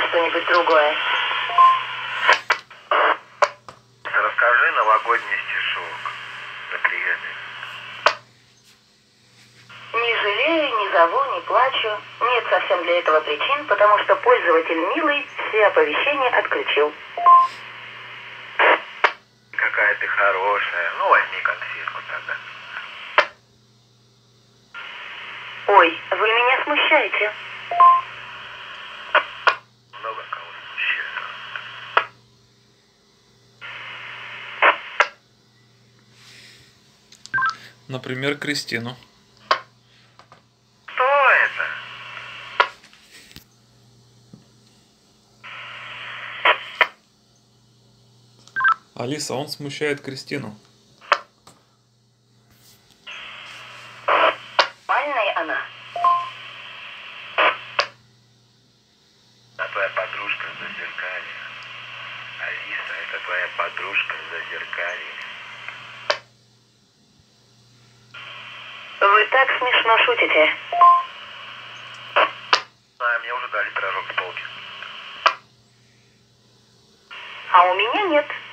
что-нибудь другое. Расскажи новогодний стишок для приятеля. Не жалею, не зову, не плачу. Нет совсем для этого причин, потому что пользователь милый все оповещения отключил. Какая ты хорошая. Ну, возьми конфетку тогда. Ой, вы меня смущаете. Много кого смущает. Например, Кристину. Кто это? Алиса, он смущает Кристину. Нормальная она. Это твоя подружка в зазеркалье. Алиса, это твоя подружка в зазеркалье. Вы так смешно шутите. А, мне уже дали пирожок с полки. А у меня нет.